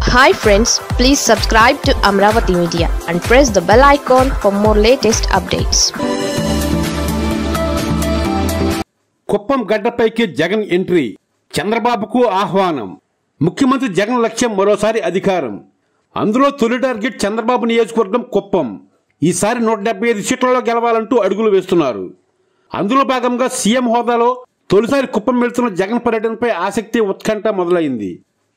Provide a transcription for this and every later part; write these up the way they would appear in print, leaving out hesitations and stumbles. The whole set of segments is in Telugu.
Hi friends, please subscribe to Amaravathi Media and press the bell icon for more latest updates. Kuppam గడ్డపైకి జగన్ ఎంట్రీ, చంద్రబాబుకు ఆహ్వానం. ముఖ్యమంత్రి జగన్ లక్ష్యం మరోసారి అధికారం. అందులో తొలి టార్గెట్ చంద్రబాబు నియోజకవర్గం కుప్పం. ఈసారి 175 సీట్లలో గెలవాలంటూ అడుగులు వేస్తున్నారు. అందులో భాగంగా సీఎం హోదాలో తొలిసారి కుప్పం వెళ్తున్న జగన్ పర్యటనపై ఆసక్తి, ఉత్కంఠ మొదలైంది.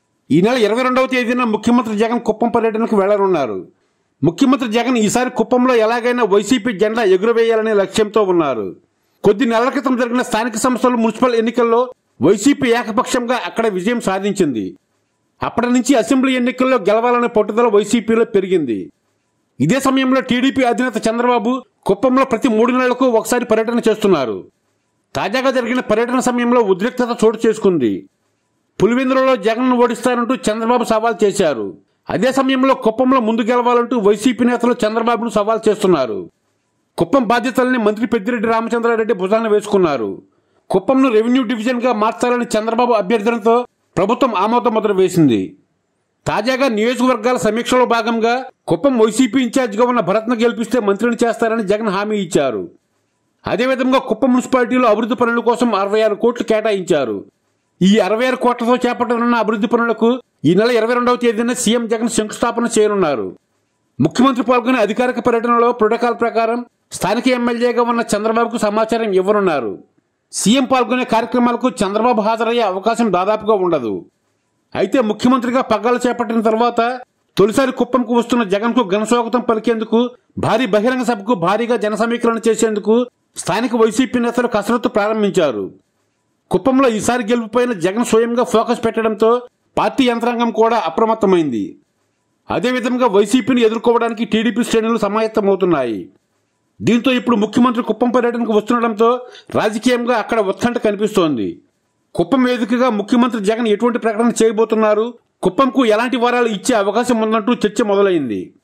ఈ నెల 22వ తేదీన ముఖ్యమంత్రి జగన్ కుప్పం పర్యటనకు వెళ్లనున్నారు. ముఖ్యమంత్రి జగన్ ఈసారి కుప్పంలో ఎలాగైనా వైసీపీ జెండా ఎగురవేయాలనే లక్ష్యంతో ఉన్నారు. కొద్ది నెలల క్రితం జరిగిన స్థానిక సంస్థలు, మున్సిపల్ ఎన్నికల్లో వైసీపీ ఏకపక్షంగా అక్కడ విజయం సాధించింది. అప్పటి నుంచి అసెంబ్లీ ఎన్నికల్లో గెలవాలనే పట్టుదల వైసీపీలో పెరిగింది. ఇదే సమయంలో టీడీపీ అధినేత చంద్రబాబు కుప్పంలో ప్రతి 3 నెలలకు ఒకసారి పర్యటన చేస్తున్నారు. తాజాగా జరిగిన పర్యటన సమయంలో ఉద్రిక్తత చోటు చేసుకుంది. పులివెందులలో జగన్ ఓడిస్తారంటూ చంద్రబాబు సవాల్ చేశారు. అదే సమయంలో కుప్పంలో ముందు గెలవాలంటూ వైసీపీ నేతలు చంద్రబాబును సవాల్ చేస్తున్నారు. కుప్పం బాధ్యతల్ని మంత్రి పెద్దిరెడ్డి రామచంద్రారెడ్డి భుజాన వేసుకున్నారు. కుప్పంను రెవెన్యూ డివిజన్ గా మార్చాలని చంద్రబాబు అభ్యర్థనతో ప్రభుత్వం ఆమోద ముద్ర వేసింది. తాజాగా నియోజకవర్గాల సమీక్షలో భాగంగా కుప్పం వైసీపీ ఇన్ఛార్జిగా ఉన్న భరత్ను గెలిపిస్తే మంత్రిని చేస్తారని జగన్ హామీ ఇచ్చారు. అదేవిధంగా కుప్పం మున్సిపాలిటీలో అభివృద్ధి పనుల కోసం 66 కోట్లు కేటాయించారు. ఈ 66 కోట్లతో చేపట్టనున్న అభివృద్ధి పనులకు ఈ నెల 22వ తేదీన సీఎం జగన్ శంకుస్థాపన చేయనున్నారు. ముఖ్యమంత్రి పాల్గొనే అధికారిక పర్యటనలో ప్రోటోకాల్ ప్రకారం స్థానిక ఎమ్మెల్యేగా ఉన్న చంద్రబాబుకు సమాచారం ఇవ్వనున్నారు. సీఎం పాల్గొనే కార్యక్రమాలకు చంద్రబాబు హాజరయ్యే అవకాశం దాదాపుగా ఉండదు. అయితే ముఖ్యమంత్రిగా పగ్గాలు చేపట్టిన తర్వాత తొలిసారి కుప్పంకు వస్తున్న జగన్ కు ఘన స్వాగతం పలికేందుకు భారీ బహిరంగ సభకు భారీగా జన సమీకరణ చేసేందుకు స్థానిక వైసీపీ నేతలు కసరత్తు ప్రారంభించారు. కుప్పంలో ఈసారి గెలుపుపైన జగన్ స్వయంగా ఫోకస్ పెట్టడంతో పార్టీ యంత్రాంగం కూడా అప్రమత్తమైంది. అదేవిధంగా వైసీపీని ఎదుర్కోవడానికి టీడీపీ శ్రేణులు సమాయత్తమవుతున్నాయి. దీంతో ఇప్పుడు ముఖ్యమంత్రి కుప్పం పర్యటనకు వస్తుండటంతో రాజకీయంగా అక్కడ ఉత్కంఠ కనిపిస్తోంది. కుప్పం వేదికగా ముఖ్యమంత్రి జగన్ ఎటువంటి ప్రకటన చేయబోతున్నారు, కుప్పంకు ఎలాంటి వరాలు ఇచ్చే అవకాశం ఉందంటూ చర్చ మొదలైంది.